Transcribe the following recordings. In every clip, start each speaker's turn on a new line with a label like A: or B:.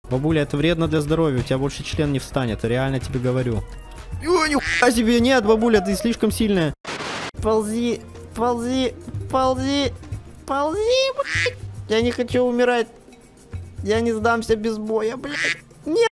A: Бабуля, это вредно для здоровья, у тебя больше член не встанет, реально тебе говорю. Ой, нихуя себе, нет, бабуля, ты слишком сильная. Ползи, ползи, ползи, ползи, блядь. Я не хочу умирать. Я не сдамся без боя, блядь. Нет.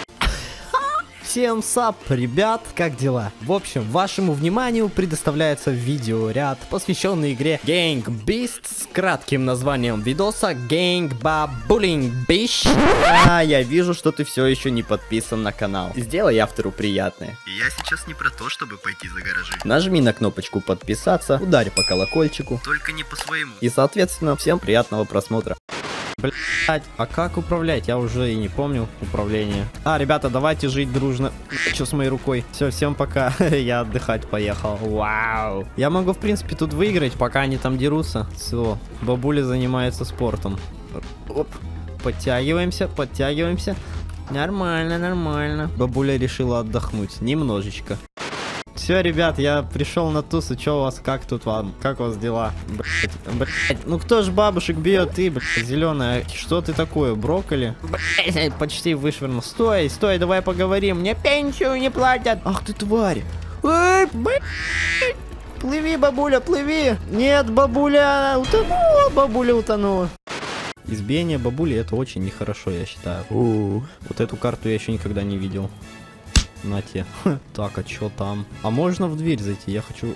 A: Всем сап, ребят, как дела? В общем, вашему вниманию предоставляется видеоряд, посвященный игре Gang Beasts с кратким названием видоса Gang Babulling Bish. Я вижу, что ты все еще не подписан на канал. Сделай автору приятное.
B: И я сейчас не про то, чтобы пойти за гаражи.
A: Нажми на кнопочку подписаться, ударь по колокольчику.
B: Только не по своему.
A: И, соответственно, всем приятного просмотра. Блять, а как управлять? Я уже и не помню управление. Ребята, давайте жить дружно. Что с моей рукой? Все, всем пока. Я отдыхать поехал. Вау. Я могу, в принципе, тут выиграть, пока они там дерутся. Все, бабуля занимается спортом. Оп. Подтягиваемся, подтягиваемся. Нормально, нормально. Бабуля решила отдохнуть. Немножечко. Все, ребят, я пришел на тусу. Че у вас, как тут вам? Как у вас дела? Блять, ну кто ж бабушек бьет? Ты, блядь, зеленая. Что ты такое? Брокколи? Блять, почти вышвырнул. Стой, стой, давай поговорим. Мне пенсию не платят. Ах ты тварь. Ой, блядь. Плыви, бабуля, плыви. Нет, бабуля утонула. Бабуля утонула. Избиение бабули — это очень нехорошо, я считаю. Вот эту карту я еще никогда не видел. На те. Так, а чё там? А можно в дверь зайти? Я хочу...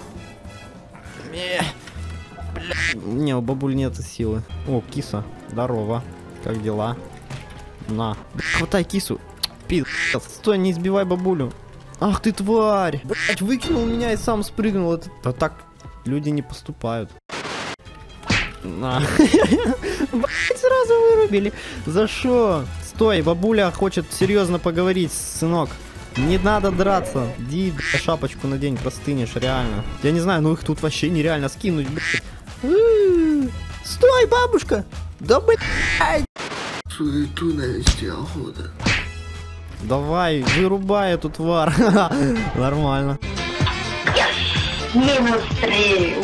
A: Не, у бабуль нет силы. О, киса. Здорово. Как дела? На. Хватай кису. Пи***. Стой, не избивай бабулю. Ах ты тварь. Блять, выкинул меня и сам спрыгнул. Это так люди не поступают. На. Блять, сразу вырубили. За шо? Стой, бабуля хочет серьезно поговорить, сынок. Не надо драться. Иди, шапочку надень, простынешь, реально. Я не знаю, ну их тут вообще нереально скинуть, блядь. Стой, бабушка! Да блядь!
B: Суету навести охота.
A: Давай, вырубай эту тварь. Нормально.
C: Минус 3.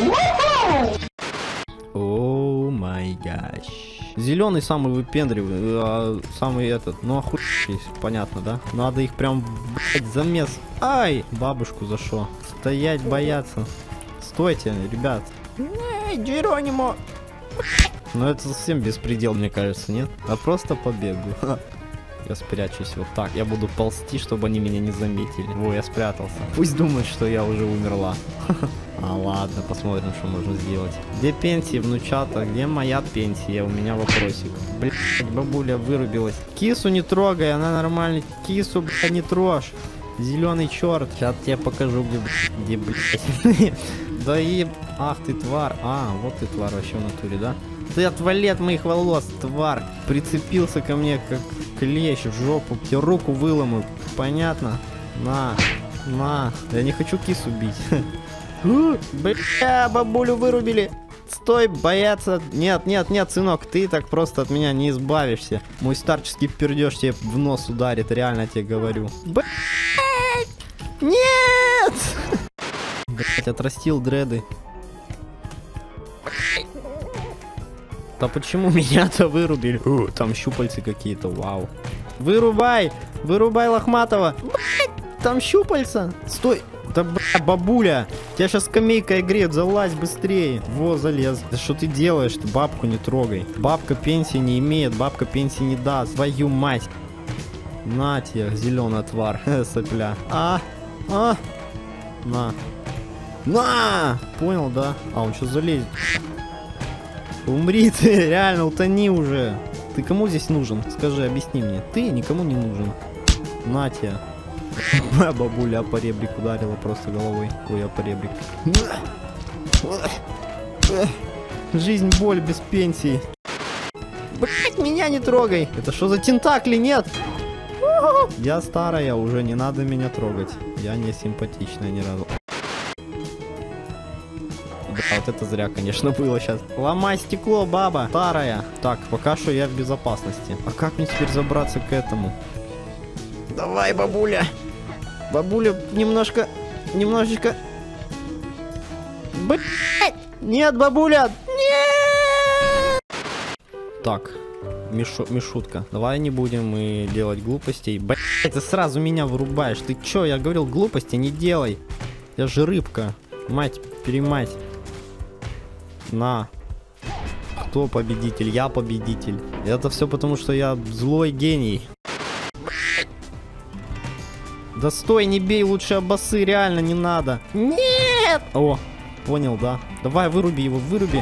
A: О май гаш. Зеленый самый выпендривый, а самый этот, ну охуеть, понятно, да? Надо их прям, блядь, замес. Ай, бабушку за шо? Стоять, бояться. Стойте, ребят. Джеронимо. Ну это совсем беспредел, мне кажется, нет? А просто побегу. Я спрячусь вот так. Я буду ползти, чтобы они меня не заметили. Во, я спрятался. Пусть думают, что я уже умерла. Ладно, посмотрим, что можно сделать. Где пенсия, внучата? Где моя пенсия? У меня вопросик. Блять, бабуля вырубилась. Кису не трогай, она нормальная. Кису, блядь, не трожь. Зеленый черт. Сейчас тебе покажу, где, блядь. Да и... Ах ты тварь. Вот ты тварь вообще в натуре, да? Ты отвали от моих волос, тварь. Прицепился ко мне, как клещ в жопу. Тебе руку выломаю. Понятно? На. Я не хочу кису бить. Бля, бабулю вырубили. Стой, бояться. Нет, сынок, ты так просто от меня не избавишься. Мой старческий пердеж тебе в нос ударит, реально тебе говорю. Блять! Нет! Блять, отрастил дреды. Да почему меня-то вырубили? Там щупальцы какие-то, вау. Вырубай! Вырубай Лохматова! Блять, там щупальца! Стой! Да бля, бабуля! Тебя сейчас скамейкой греет, залазь быстрее! Во, залез! Да что ты делаешь? Ты бабку не трогай! Бабка пенсии не имеет, бабка пенсии не даст! Твою мать! На тебе, зеленая тварь, сопля! На! Понял, да? Он что залезет? Умри ты, реально, утони уже. Ты кому здесь нужен? Скажи, объясни мне. Ты никому не нужен. На тебе. Бабуля по ребрик ударила просто головой. Ой, я по ребрик. Жизнь, боль без пенсии. Блять, меня не трогай. Это что за тентакли? Нет. Я старая уже, не надо меня трогать. Я не симпатичная ни разу. Да, вот это зря, конечно, было сейчас. Ломай стекло, баба, старая. Так, пока что я в безопасности. А как мне теперь забраться к этому? Давай, бабуля. Бабуля, немножечко. Блять! Нет, бабуля! Нет! Так, Мишутка. Давай не будем мы делать глупостей. Блять, ты сразу меня вырубаешь. Ты чё? Я говорил, глупости не делай. Я же рыбка. Мать-перемать. На. Кто победитель? Я победитель. Это все потому, что я злой гений. Да стой, не бей лучше обосы, реально не надо. Нет! О, понял, да. Давай, выруби его, выруби.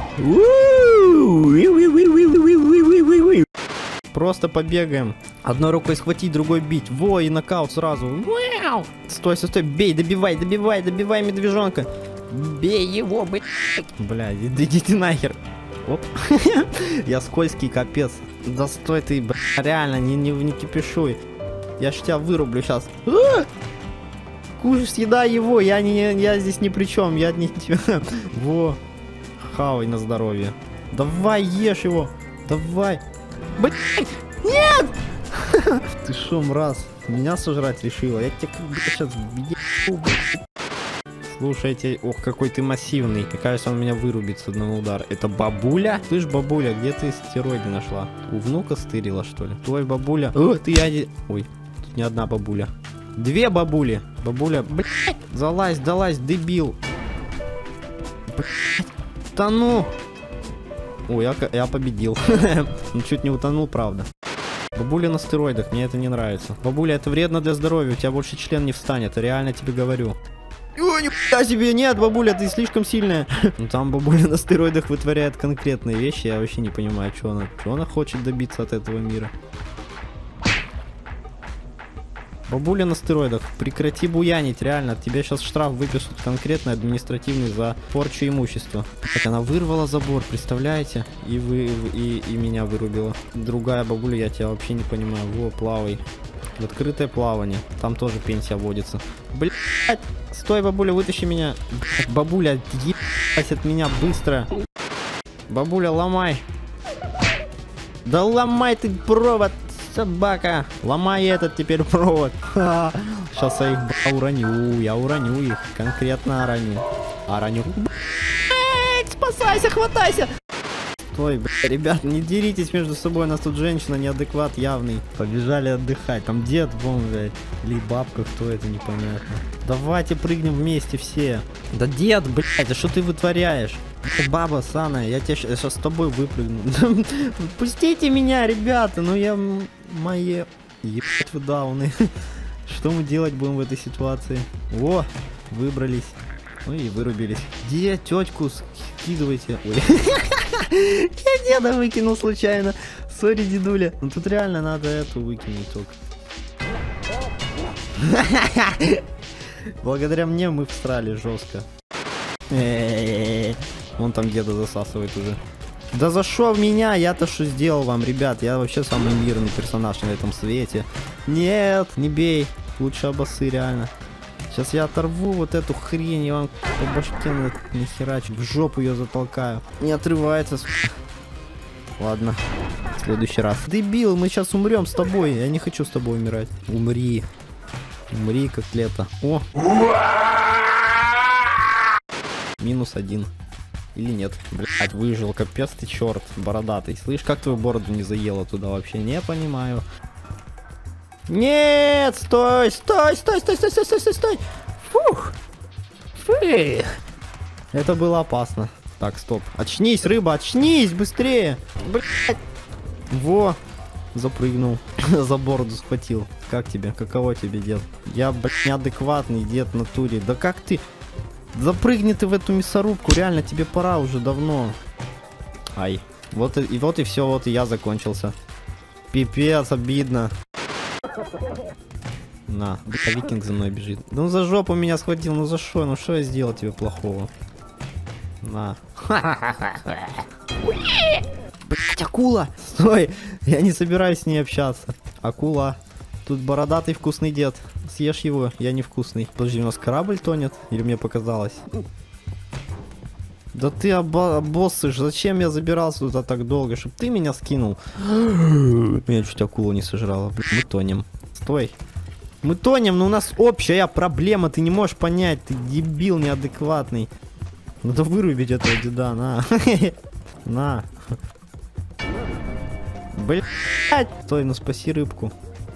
A: Просто побегаем. Одной рукой схватить, другой бить. Во, и нокаут сразу. Стой, стой, стой, бей, добивай медвежонка. Бей его, блядь. Бля, идите нахер. Оп. Я скользкий, капец. Да стой ты, бля, реально, не кипишуй. Я ж тебя вырублю сейчас. Кушай, съедай его, я здесь ни при чем, я не тебя. Во. Хавай на здоровье. Давай, ешь его. Давай. Блять. Нет! Ты шо, мразь? Меня сожрать решила? Я тебя сейчас въебу. Слушайте, ох, какой ты массивный. Мне кажется, он меня вырубит с одного удара. Это бабуля? Ты ж бабуля, где ты стероиды нашла? У внука стырила, что ли? Твой бабуля. О, ты я... Ой, тут не одна бабуля. Две бабули. Бабуля, блядь, залазь, дебил. Блядь, тону. Ой, я победил. Ну, чуть не утонул, правда. Бабуля на стероидах, мне это не нравится. Бабуля, это вредно для здоровья, у тебя больше член не встанет, реально тебе говорю. О, нихуя себе, нет, бабуля, ты слишком сильная. Ну там бабуля на стероидах вытворяет конкретные вещи, я вообще не понимаю, что она хочет добиться от этого мира. Бабуля на стероидах, прекрати буянить, реально, тебе сейчас штраф выпишут конкретный административный за порчу имущества. Так, она вырвала забор, представляете? И меня вырубила. Другая бабуля, я тебя вообще не понимаю. Во, плавай. В открытое плавание. Там тоже пенсия водится. Блять! Стой, бабуля, вытащи меня. Блядь, бабуля, ебать от меня быстро. Бабуля, ломай. Да ломай ты провод, собака. Ломай этот теперь провод. Сейчас я их уроню. Я уроню их. Конкретно ораню. Блять, спасайся, хватайся. Стой, бля, ребят, не деритесь между собой, у нас тут женщина неадекват явный. Побежали отдыхать, там дед, вон, блядь, или бабка, кто это, непонятно. Давайте прыгнем вместе все. Да дед, блядь, а что ты вытворяешь? Это баба Сана, я сейчас с тобой выпрыгну. Пустите меня, ребята, ну я мои... Ебать вы дауны. Что мы делать будем в этой ситуации? О, выбрались. Ну и вырубились. Где тетку скидывайте? Ой. Я деда выкинул случайно. Сори, дедуля. Ну тут реально надо эту выкинуть только. Благодаря мне мы всрали жестко. Вон там деда засасывает уже. Да за шо в меня? Я-то что сделал вам, ребят? Я вообще самый мирный персонаж на этом свете. Нет, не бей. Лучше обосы, реально. Сейчас я оторву вот эту хрень, я вам по башке нахерачу, в жопу ее затолкаю. Не отрывается. Ладно, в следующий раз. Дебил, мы сейчас умрем с тобой. Я не хочу с тобой умирать. Умри. Умри, как лето. О! -1. Или нет? Блять, выжил, капец ты, черт, бородатый. Слышь, как твою бороду не заело туда вообще? Не понимаю. Нет, стой, стой, стой, стой, стой, стой, стой, стой, стой. Фух. Фух. Это было опасно. Так, стоп. Очнись, рыба, очнись, быстрее. Блять. Во. Запрыгнул. За бороду схватил. Как тебе? Каково тебе, дед? Я, блядь, неадекватный дед в натуре. Да как ты? Запрыгни ты в эту мясорубку. Реально, тебе пора уже давно. Ай. Вот и все, вот и я закончился. Пипец, обидно. На, бля, викинг за мной бежит. Ну за жопу меня схватил, ну за что? Ну что я сделал тебе плохого? На. Блять, акула! Стой! Я не собираюсь с ней общаться. Акула. Тут бородатый вкусный дед. Съешь его, я не вкусный. Подожди, у нас корабль тонет? Или мне показалось? Да ты обоссышь, зачем я забирался туда так долго, чтобы ты меня скинул? Меня чуть акула не сожрала. Блин, мы тонем. Стой. Мы тонем, но у нас общая проблема, ты не можешь понять, ты дебил неадекватный. Надо вырубить этого деда, на. На. Блять! Стой, ну спаси рыбку.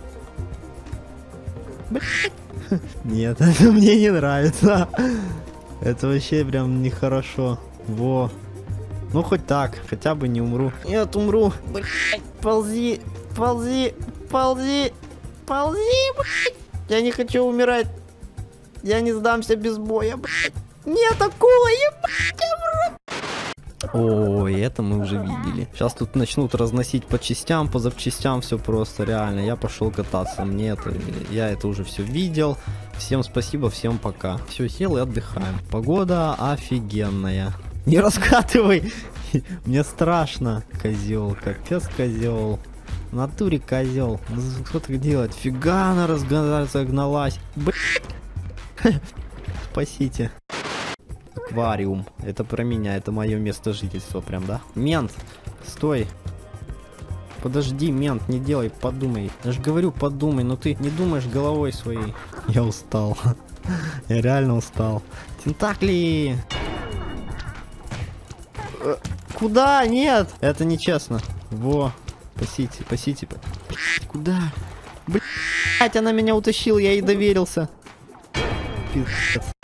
A: Блять! Нет, это мне не нравится. Это вообще прям нехорошо. Во. Ну хоть так, хотя бы не умру. Нет, умру. Блять, ползи, ползи, ползи, ползи, блять. Я не хочу умирать. Я не сдамся без боя, блять. Нет, акула, ебать, я вру. Ой, это мы уже видели. Сейчас тут начнут разносить по частям, по запчастям, все просто, реально. Я пошел кататься, я это уже все видел. Всем спасибо, всем пока. Все, сел и отдыхаем. Погода офигенная. Не раскатывай! Мне страшно, козел, капец козел. В натуре козел. Что так делать? Фига она разогналась. Блин. Спасите. Аквариум. Это про меня, это мое место жительства прям, да? Мент, стой. Подожди, мент, не делай, подумай. Я же говорю, подумай, но ты не думаешь головой своей. Я устал. Я реально устал. Тентакли! Куда? Нет! Это нечестно. Во. Спасите, спасите. Куда? Блять, она меня утащила, я ей доверился. Пиздец.